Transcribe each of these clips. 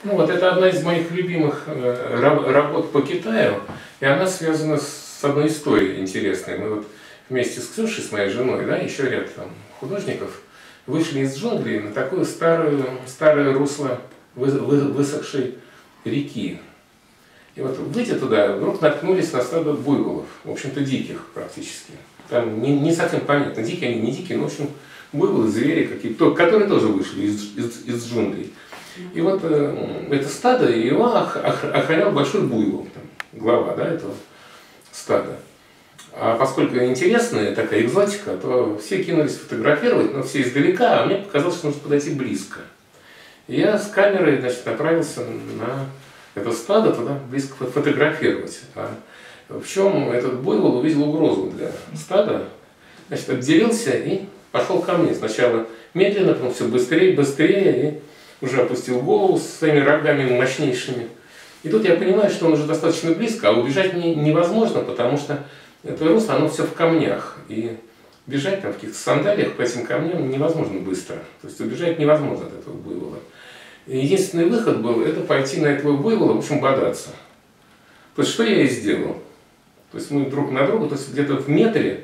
Ну вот это одна из моих любимых работ по Китаю, и она связана с одной историей интересной. Мы вот вместе с Ксюшей, с моей женой, да, еще ряд там художников, вышли из джунглей на такое старое русло высохшей реки. И вот выйдя туда, вдруг наткнулись на стадо буйволов, в общем-то диких практически. Там не совсем понятно, дикие они, не дикие, но в общем буйволы, звери какие-то, которые тоже вышли из джунглей. И вот это стадо, его охранял большой буйвол, там, глава, да, этого стада. А поскольку интересная такая экзотика, то все кинулись фотографировать, но все издалека, а мне показалось, что нужно подойти близко. И я с камерой, значит, направился на это стадо, туда близко фотографировать. А в чем этот буйвол увидел угрозу для стада, значит, отделился и пошел ко мне. Сначала медленно, потом все быстрее, быстрее, и уже опустил голову с своими рогами мощнейшими. И тут я понимаю, что он уже достаточно близко, а убежать невозможно, потому что это русло, оно все в камнях. И бежать там в каких-то сандалиях по этим камням невозможно быстро. То есть убежать невозможно от этого буйвола. И единственный выход был, это пойти на этого буйвола, в общем, бодаться. То есть что я и сделал. То есть мы друг на друга, то есть где-то в метре,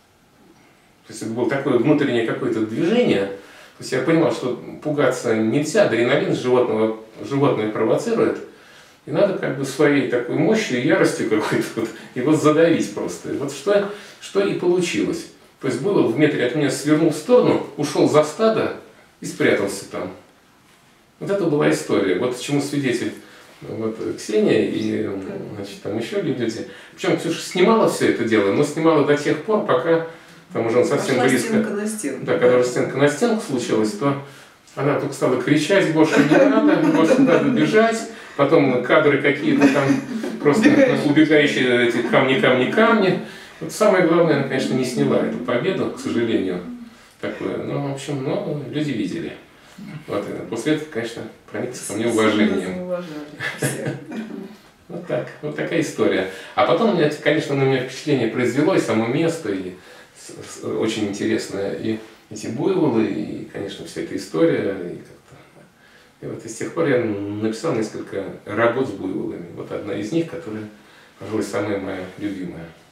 то есть это было такое внутреннее какое-то движение. То есть я понимал, что пугаться нельзя, адреналин животное провоцирует. И надо как бы своей такой мощью и яростью какой-то вот его задавить просто. И вот что и получилось. То есть было в метре от меня, свернул в сторону, ушел за стадо и спрятался там. Вот это была история. Вот чему свидетель вот, Ксения и значит, там еще люди. Причем Ксюша снимала все это дело, но снимала до тех пор, пока там уже он совсем пошла близко. Стенка на стенку. Да, когда уже стенка на стенку случилась, то она вдруг стала кричать: больше не надо, больше надо бежать. Потом кадры какие-то там, просто убегающие эти камни. Вот самое главное, она, конечно, не сняла эту победу, к сожалению, такое. Но, в общем, люди видели. Вот, после этого, конечно, проникся ко мне уважением. Вот так, вот такая история. А потом, конечно, на меня впечатление произвело и само место, и очень интересное, и эти буйволы, и, конечно, вся эта история, и вот с тех пор я написал несколько работ с буйволами. Вот одна из них, которая, пожалуй, самая моя любимая.